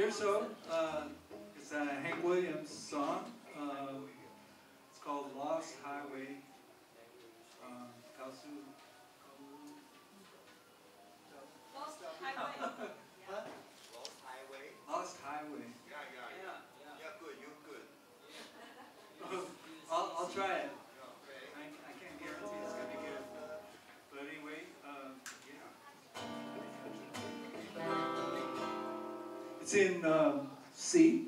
here, so it's a Hank Williams song. It's called Lost Highway. Lost Highway. What? Lost Highway? Lost Highway. Yeah, good, you're good. I'll try it. Okay. I can't guarantee it's going to be good. But anyway, yeah. It's in C.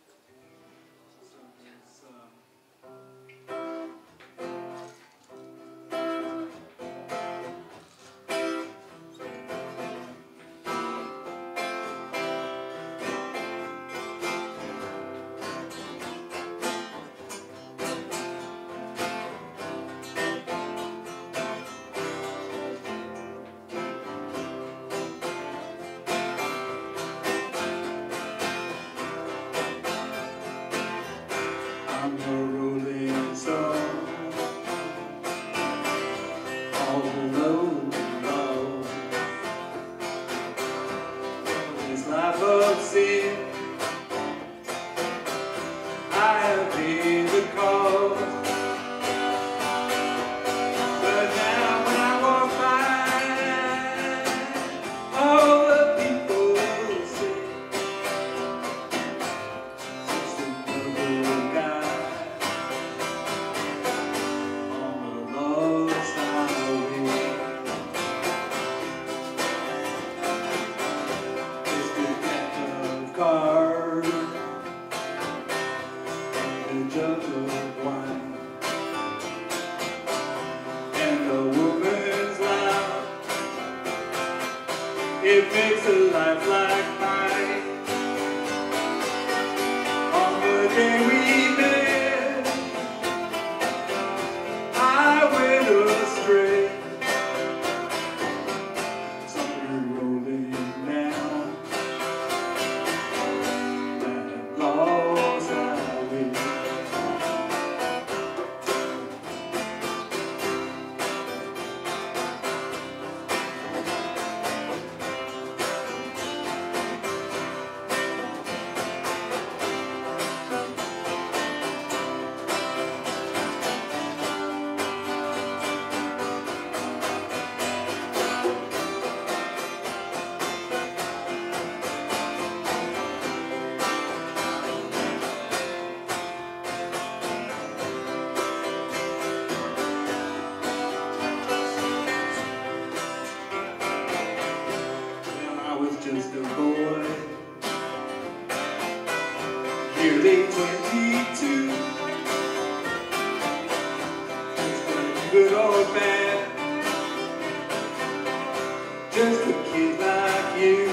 I'm a rolling stone, all alone, alone. This life of sin, I have paid the cost. But now when I walk by, all the people say, just another guy on the lost highway. Just a deck of cards and a jug of wine, and a woman's laugh. It makes a life like mine. On the day we met, I went astray. Something rolling down that lost highway. When I was just a boy, nearly 22, good or bad, just a kid like you.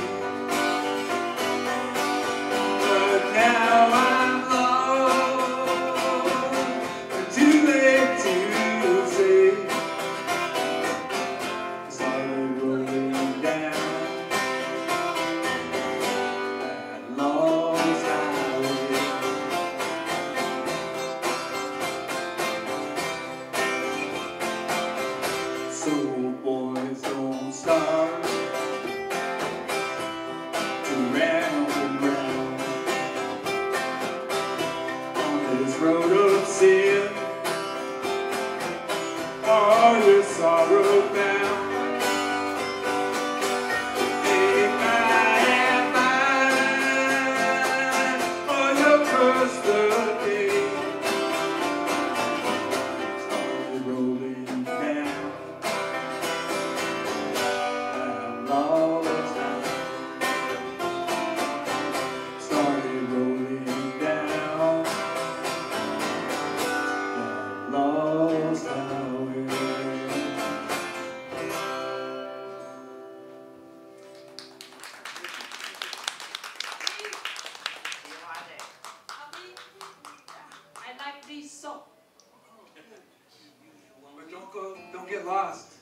But now I'm lost, too late to say. Started rolling down that lost highway. So boys don't start to round and round on this road of sin. Are your sorrow bound? Take my hand, mine, or you'll curse the day. Started rolling down that lost highway. Started rolling down that lost highway. I like this song. But don't get lost.